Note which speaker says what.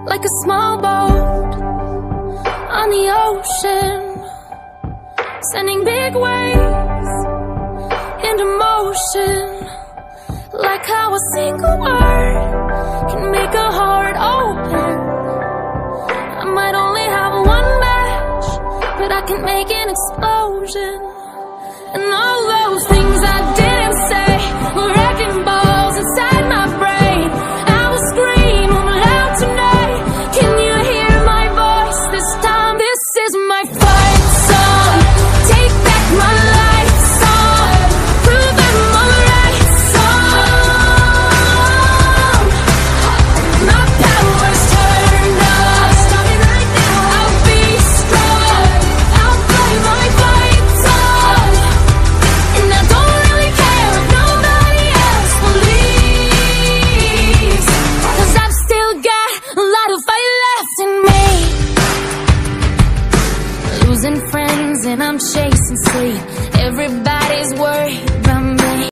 Speaker 1: like a small boat on the ocean, sending big waves into motion. Like how a single word can make a heart open. I might only have one match, but I can make an explosion. And all those things I didn't say were wrecking balls inside my brain. I will scream loud tonight. Can you hear my voice this time? This is my fight song. Take back my life song. Prove I'm alright song. My power's turned on. I'll be strong. I'll play my fight song. And I don't really care if nobody else believes, 'cause I've still got a lot of fight left in me. Losing friends and I'm chasing sleep. Everybody